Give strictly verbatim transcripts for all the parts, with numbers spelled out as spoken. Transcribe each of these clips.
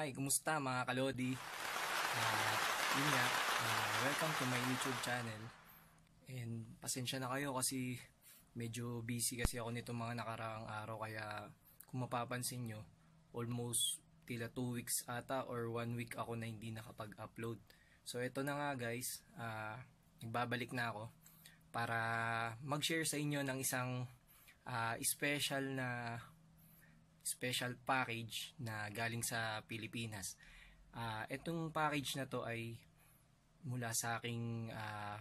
Hi, kumusta mga kalodi? At yun nga, ah, welcome to my YouTube channel. And pasensya na kayo kasi medyo busy kasi ako nitong mga nakaraang araw. Kaya kung mapapansin nyo, almost tila two weeks ata or one week ako na hindi nakapag-upload. So ito na nga guys, ah, nagbabalik na ako para mag-share sa inyo ng isang ah, special na special package na galing sa Pilipinas. Uh, itong package na to ay mula sa aking uh,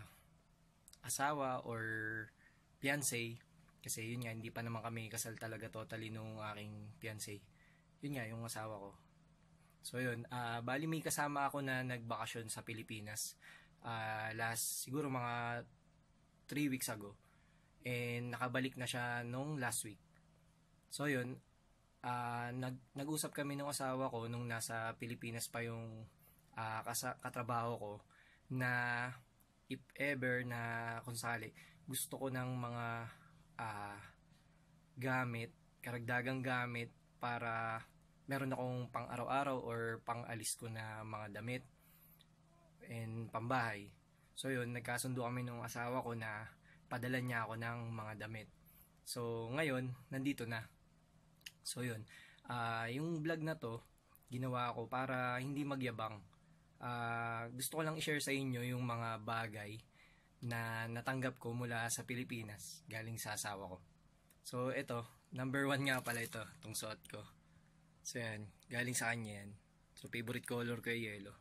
asawa or fiancé, kasi yun nga, hindi pa naman kami kasal talaga totally nung aking fiancé. Yun nga, yung asawa ko. So yun, uh, bali may kasama ako na nagbakasyon sa Pilipinas uh, last, siguro mga three weeks ago. And nakabalik na siya nung last week. So yun, Uh, nag, nag-usap kami ng asawa ko nung nasa Pilipinas pa yung uh, kasa, katrabaho ko na if ever na kung sakali gusto ko ng mga uh, gamit, karagdagang gamit para meron akong pang araw-araw or pang alis ko na mga damit and pambahay. So yun, nagkasundo kami ng asawa ko na padala niya ako ng mga damit. So ngayon, nandito na. So yun, uh, yung vlog na to, ginawa ko para hindi magyabang. Uh, gusto ko lang i-share sa inyo yung mga bagay na natanggap ko mula sa Pilipinas, galing sa asawa ko. So ito, number one nga pala ito, itong suot ko. So yan, galing sa kanya yan. So favorite color ko yung yellow.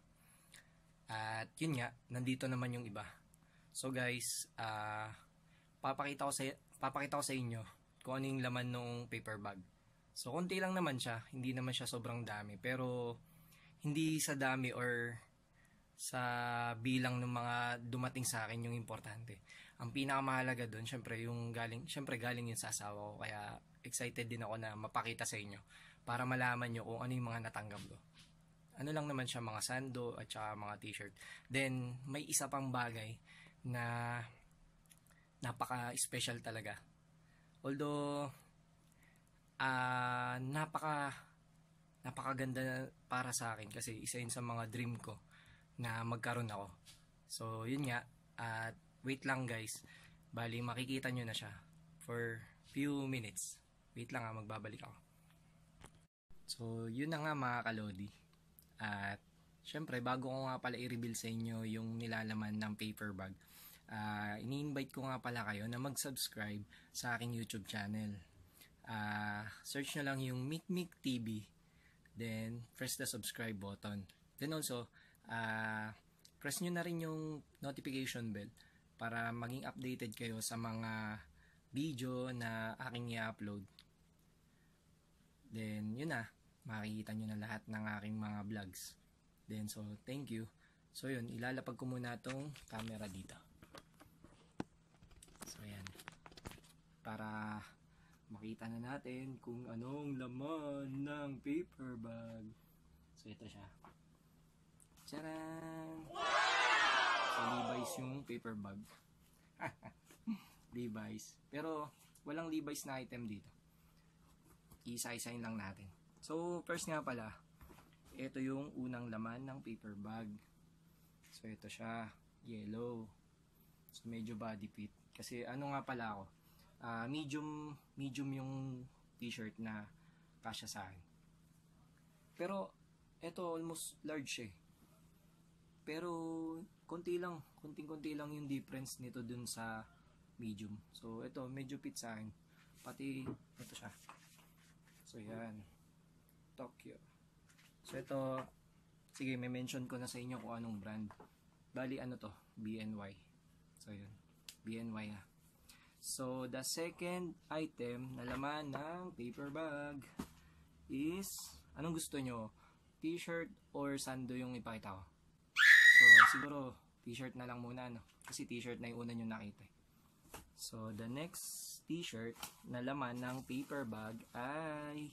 At yun nga, nandito naman yung iba. So guys, uh, papakita ko sa, papakita ko sa inyo kung ano yung laman ng paper bag. So, konti lang naman siya. Hindi naman siya sobrang dami. Pero, hindi sa dami or sa bilang ng mga dumating sa akin yung importante. Ang pinakamahalaga doon, syempre, yung galing, syempre, galing yun sa asawa ko. Kaya, excited din ako na mapakita sa inyo para malaman nyo kung ano yung mga natanggap ko. Ano lang naman siya, mga sando at saka mga t-shirt. Then, may isa pang bagay na napaka-special talaga. Although, uh, napaka napakaganda para sa akin kasi isa yun sa mga dream ko na magkaroon ako. So yun nga, at uh, wait lang guys, bali makikita nyo na siya for few minutes. Wait lang ha, magbabalik ako. So yun na nga mga kalodi. At syempre bago ko nga pala i-reveal sa inyo yung nilalaman ng paper bag, uh, ini-invite ko nga pala kayo na mag-subscribe sa aking YouTube channel. Uh, search na lang yung Mikmik T V, then press the subscribe button, then also uh, press nyo na rin yung notification bell para maging updated kayo sa mga video na aking i-upload. Then yun na, makikita nyo na lahat ng aking mga vlogs. Then so thank you. So yun, ilalapag ko muna tong camera dito. So yan, para makita na natin kung anong laman ng paper bag. So ito siya. Tcharan! Wow! So Levi's yung paper bag. Levi's. Pero walang Levi's na item dito. Isa-isain lang natin. So first nga pala, ito yung unang laman ng paper bag. So ito siya, yellow. So medyo body fit. Kasi ano nga pala ako, Uh, medium medium yung t-shirt na kasya sa akin. Pero ito almost large eh. Pero konti lang, konting-konti lang yung difference nito dun sa medium. So ito medyo fit sa akin. Pati ito siya. So yan. Tokyo. So ito, sige, may mention ko na sa inyo kung anong brand. Bali ano to, B N Y. So yun, B N Y na. So, the second item na laman ng paper bag is, anong gusto nyo? T-shirt or sando yung ipakita ko? So, siguro, t-shirt na lang muna, no? Kasi t-shirt na yung una nyo nakita. So, the next t-shirt na laman ng paper bag ay,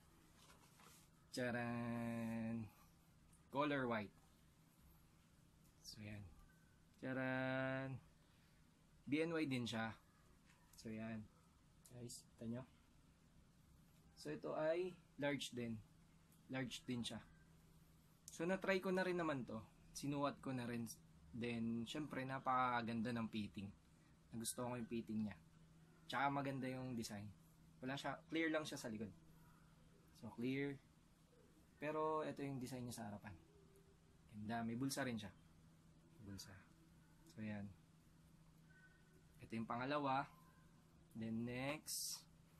tcharan! Color white. So, yan. Tcharan! B N Y din siya. So yan, guys, kita nyo. So ito ay large din. Large din siya. So, na-try ko na rin naman to. Sinuot ko na rin. Then, syempre, napakaganda ng fitting. Nagustuhan ko yung fitting niya. Tsaka maganda yung design. Wala siya, clear lang siya sa likod. So, clear. Pero, ito yung design niya sa harapan. Ganda. May bulsa rin siya. Bulsa. So, yan. Ito yung pangalawa. Then, next.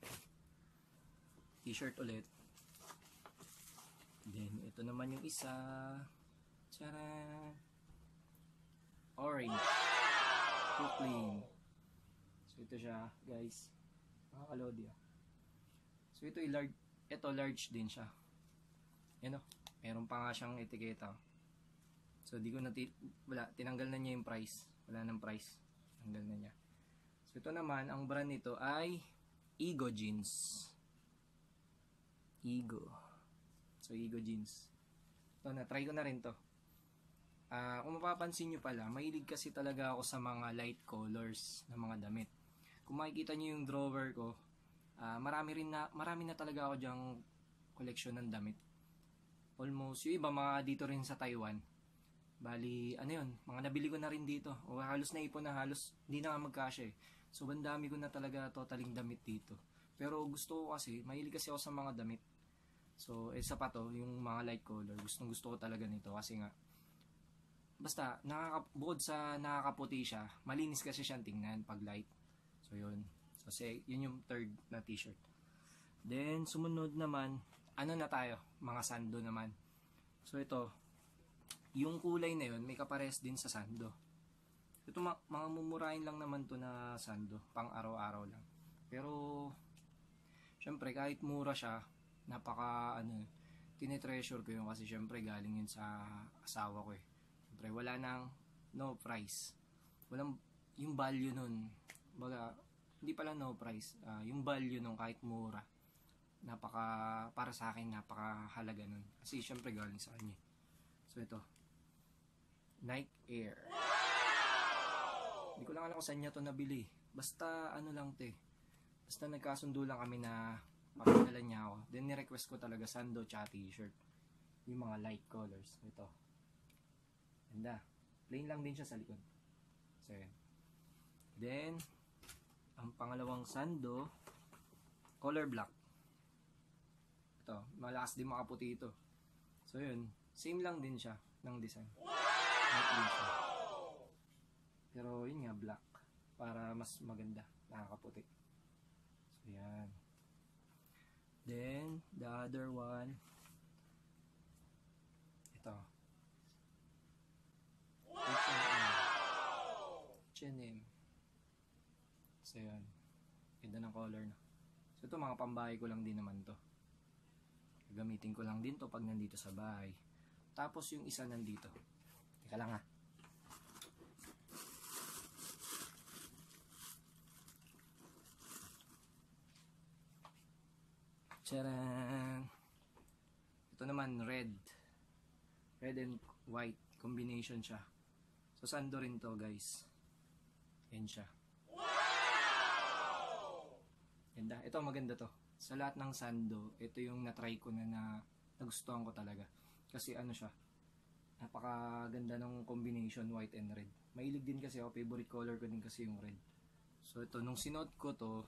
T-shirt ulit. Then, ito naman yung isa. Tcharan! Orange. Brooklyn. So, ito siya, guys. Nakakalodi ah. So, ito large. Ito large din siya. Yan o. Meron pa nga siyang etiketa. So, di ko na, wala, tinanggal na niya yung price. Wala nang price. Tinanggal na niya. So, ito naman, ang brand nito ay Ego Jeans. Ego. So, Ego Jeans. Ito na, try ko na rin to. Uh, kung mapapansin nyo pala, mahilig kasi talaga ako sa mga light colors na mga damit. Kung makikita nyo yung drawer ko, uh, marami rin na, marami na talaga ako dyang koleksyon ng damit. Almost, yung iba mga dito rin sa Taiwan. Bali, ano yun, mga nabili ko na rin dito. O halos na ipon na halos, hindi na nga magkasya eh. So, bandami ko na talaga totaling damit dito. Pero gusto ko kasi, mahilig kasi ako sa mga damit. So, isa pa to, yung mga light color. Gustong gusto ko talaga nito kasi nga, basta, nakaka, bukod sa nakakaputi siya, malinis kasi siyang tingnan pag light. So, yun. So, say, yun yung third na t-shirt. Then, sumunod naman, ano na tayo? Mga sando naman. So, ito, yung kulay na yun, may kapares din sa sando. Ito, ma mga mumurahin lang naman to na sando, pang araw-araw lang. Pero, syempre, kahit mura siya, napaka, ano, tinitreasure ko yun kasi syempre galing yun sa asawa ko eh. Syempre, wala nang, no price. Walang, yung value nun, baga, hindi pala no price, uh, yung value nun kahit mura, napaka, para sa akin, napakahalaga nun. Kasi syempre galing sa kanya. So, ito, Nike Air. Hindi ko lang alam kung saan niya to nabili. Basta, ano lang te, basta nagkasundo lang kami na pakidala niya ako. Then, ni-request ko talaga sando tsaka t-shirt. Yung mga light colors. Ito. Ganda. Plain lang din siya sa likod. So, yun. Then, ang pangalawang sando, color black. Ito. Malakas din makaputi ito. So, yun. Same lang din siya ng design. Light din siya. Pero, yun nga, black. Para mas maganda. Nakakaputi. So, yan. Then, the other one, ito. H and M. H and M. So, yun. Ganda ng color na. So, ito mga pambahay ko lang din naman to. Gagamitin ko lang din to pag nandito sa bahay. Tapos, yung isa nandito. Teka lang ha. Tcharan! Ito naman, red. Red and white combination siya. So, sando rin to, guys. Yan siya. Ganda. Ito, maganda to. Sa lahat ng sando, ito yung na-try ko na na nagustuhan ko talaga. Kasi ano siya, napakaganda ng combination, white and red. Mahilig din kasi ako, favorite color ko din kasi yung red. So, ito, nung sinuot ko to,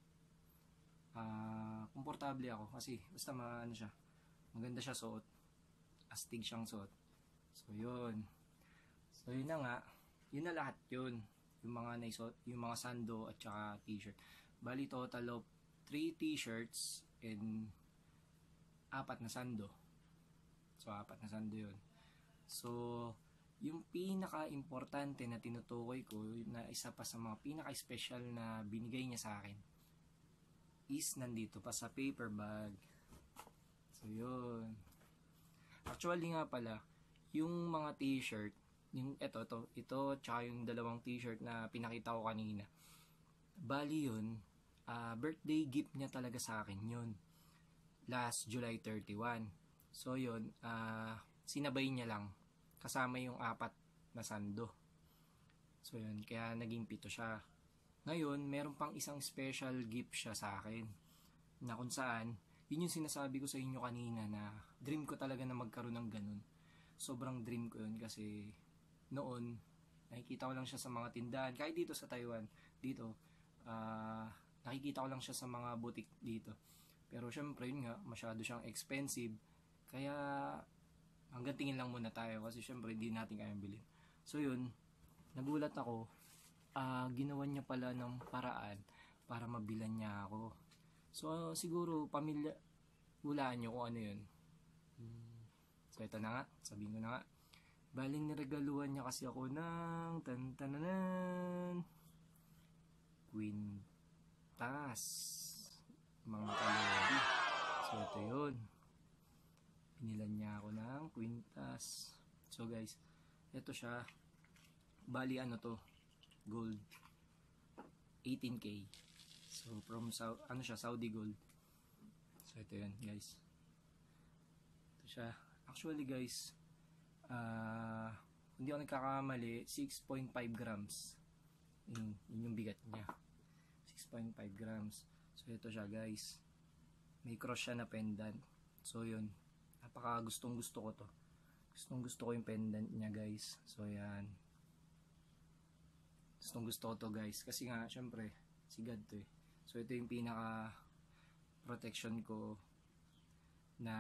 Uh, komportable ako kasi basta maano siya, maganda siya suot, astig siyang suot. So yun, so yun na nga, yun na lahat yun, yung mga naisuot, yung mga sando at saka t-shirt. Bali total of three t-shirts and apat na sando. So apat na sando yun. So yung pinaka-importante na tinutukoy ko na isa pa sa mga pinaka-special na binigay niya sa akin is nandito pa sa paper bag. So, yun. Actually nga pala, yung mga t-shirt, yung ito, ito, ito, tsaka yung dalawang t-shirt na pinakita ko kanina. Bali yun, uh, birthday gift niya talaga sa akin yun. Last July thirty-first. So, yun, uh, sinabay niya lang. Kasama yung apat na sando. So, yun, kaya naging pito siya. Ngayon, meron pang isang special gift siya sa akin na kung saan, yun yung sinasabi ko sa inyo kanina na dream ko talaga na magkaroon ng ganun. sobrang dream ko yun kasi noon nakikita ko lang siya sa mga tindahan, kahit dito sa Taiwan, dito, uh, nakikita ko lang siya sa mga boutique dito. Pero syempre yun nga, masyado siyang expensive, kaya hanggang tingin lang muna tayo kasi syempre hindi natin kayang bilhin. So yun, nagulat ako, uh, ginawa niya pala ng paraan para mabilan niya ako. So uh, siguro pamilya, hulaan nyo kung ano yun. Hmm. So ito na nga, sabihin ko na nga. Baling niregaluhan niya kasi ako ng tantananan kwintas, mga kalodi. So ito yun, pinilan niya ako ng kwintas. So guys, ito siya, bali ano to, gold, eighteen K. So from ano siya, Saudi gold. So ito yun guys, ito siya. Actually guys, uh, hindi ako nagkakamali, six point five grams. Yun, yun yung bigat niya, six point five grams. So ito siya guys, may cross siya na pendant. So yun, napaka gustong gusto ko to, gustong gusto ko yung pendant niya guys. So yan, gustong gusto ko to guys, kasi nga syempre sigad to eh. So ito yung pinaka protection ko na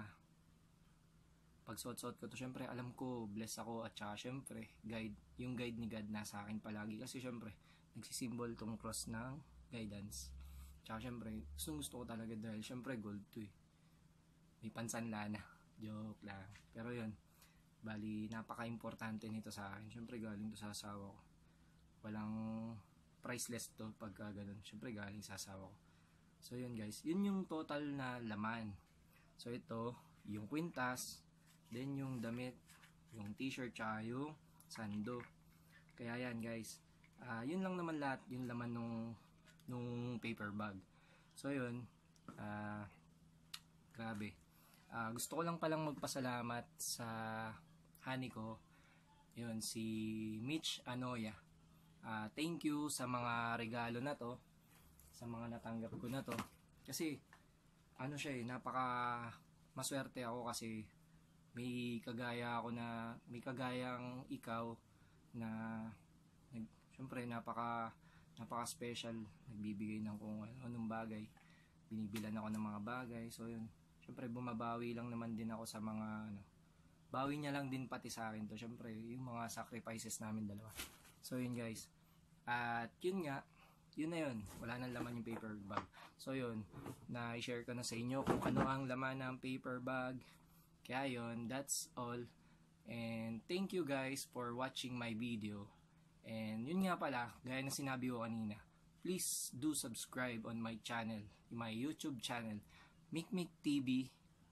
pag suot-suot ko to, syempre alam ko bless ako, at saka syempre guide, yung guide ni God nasa akin palagi, kasi syempre nagsisimbol tong cross ng guidance. Tsaka syempre gustong gusto ko talaga dahil syempre gold to eh, may pansanlana, joke lang. Pero yun, bali napaka-importante nito sa akin, syempre galing to sa asawa ko, walang priceless to pagka ganun, syempre galing sa asawa ko. So yun guys, yun yung total na laman. So ito yung kwintas, then yung damit, yung t-shirt, tsaka yung sando. Kaya yan guys, uh, yun lang naman lahat yung laman nung, nung paper bag. So yun, uh, grabe, uh, gusto ko lang palang magpasalamat sa honey ko, yun si Mitch Anoya. Uh, thank you sa mga regalo na to, sa mga natanggap ko na to, kasi ano siya eh, napaka maswerte ako kasi may kagaya ako na, may kagayang ikaw na nag, syempre napaka napaka special, nagbibigay ng kung ano, anong bagay, binibilan ako ng mga bagay. So yun, syempre bumabawi lang naman din ako sa mga ano, bawi niya lang din pati sa akin to, syempre yung mga sacrifices namin dalawa. So yun guys, at yun nga, yun na yun, wala nang laman yung paper bag. So yun, na-share ko na sa inyo kung ano ang laman ng paper bag. Kaya yun, that's all. And thank you guys for watching my video. And yun nga pala, gaya na sinabi ko kanina, please do subscribe on my channel, my YouTube channel, Mikmik T V.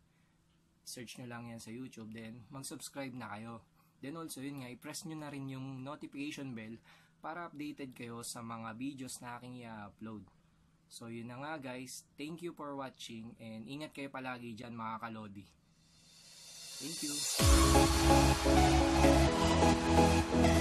Search nyo lang yan sa YouTube, then mag-subscribe na kayo. Then also yun nga, i-press nyo na rin yung notification bell para updated kayo sa mga videos na aking i-upload. So yun na nga guys, thank you for watching, and ingat kayo palagi dyan mga kalodi. Thank you.